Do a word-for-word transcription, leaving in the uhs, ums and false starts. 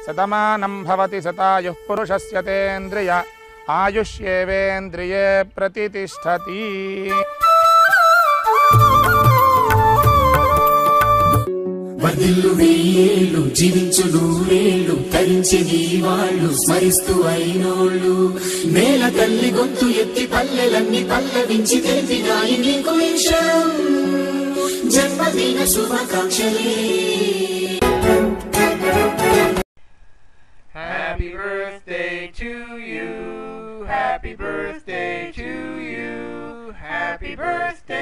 శతమానం భవతి శతాయుః పురుషస్య తేంద్రియ ఆయుష్యేవేంద్రియే ప్రతితిష్ఠతి. వర్ధిల్లు వెయ్యేళ్ళు జీవించు నూరేళ్ళు తరించి వాళ్ళు స్మరిస్తూ అయినోళ్ళు నేల తల్లి గొంతు ఎత్తి పల్లెలన్నీ పల్లవించి తెలిపినాయి నీకు విషయం జన్మదిన శుభాకాంక్షలే. Happy birthday to you, happy birthday to you, happy birthday.